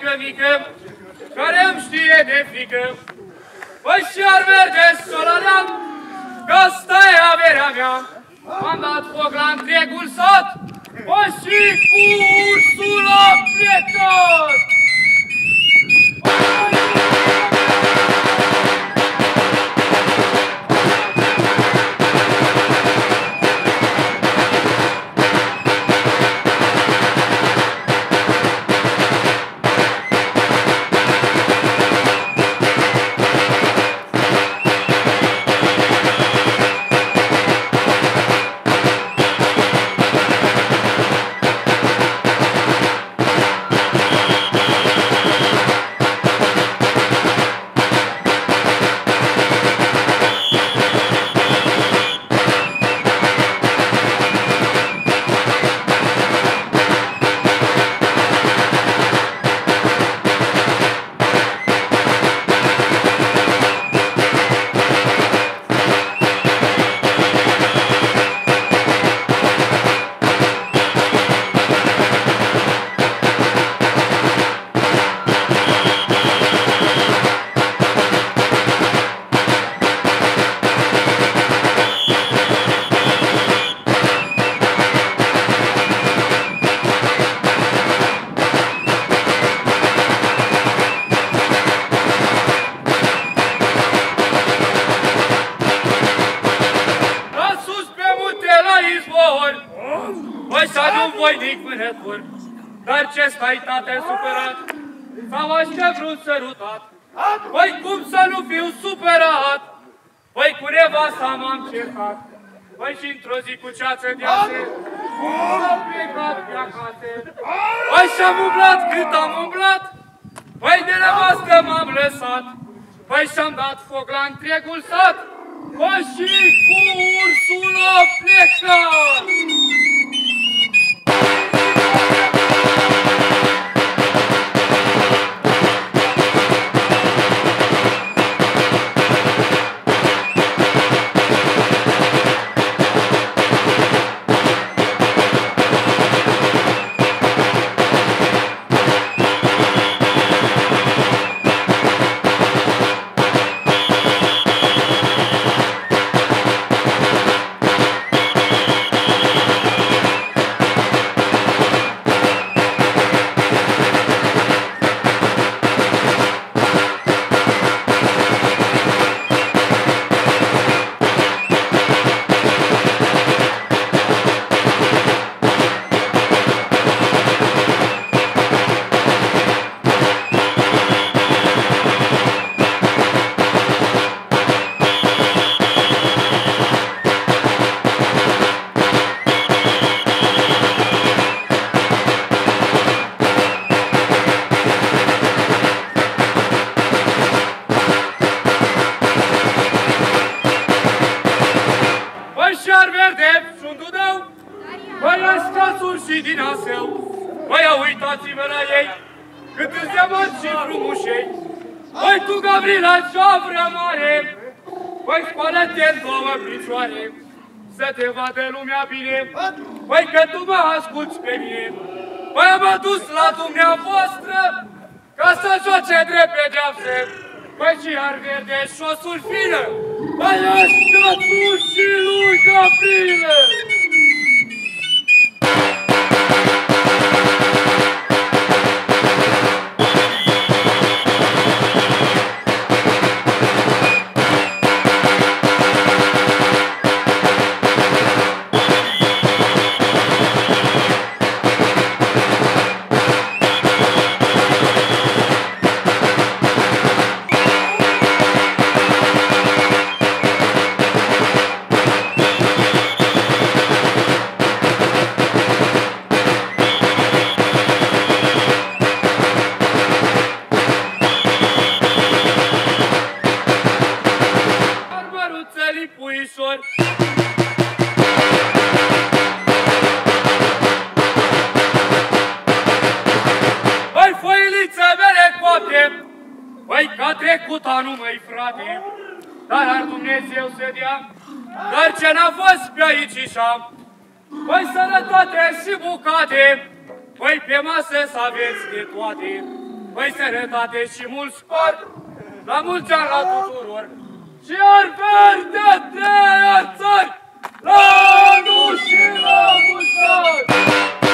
mică, mică, care îmi știe de frică. Păi și-ar merge solaleam, că asta e averea mea. M-am dat foc la întregul sat, păi și cu ursul a plecat. Dar ce stai, tată, supărat? Sau aștept vreun sărutat? Păi cum să nu fiu supărat? Păi cu nevasta m-am certat. Păi și într-o zi cu ceață de-asă am plecat pe acasă. Păi și-am umblat cât am umblat. Păi de nevastă m-am lăsat. Păi și-am dat foc la întregul sat. Păi și cu ursul a plecat. Uitați-vă la ei, cât îți deamați și frumușei. Păi tu, Gavrila, ce-o vrea mare, păi scoală-te în două picioare, să te vadă lumea bine, păi că tu mă asculți pe mine. Păi am adus la dumneavoastră, ca să joace drept pedeapsă, păi și ar verde și o sulfină, păi ăsta tu și lui Gavrila. Trecut anul, măi, frate, dar ar Dumnezeu să dea, dar ce n-a fost pe aici și-am. Păi sănătate și bucate, păi pe masă să aveți de toate. Păi sănătate și mult sport, la mulți ani la tuturor, și ar verde treia țări, la anul și la mulți ani!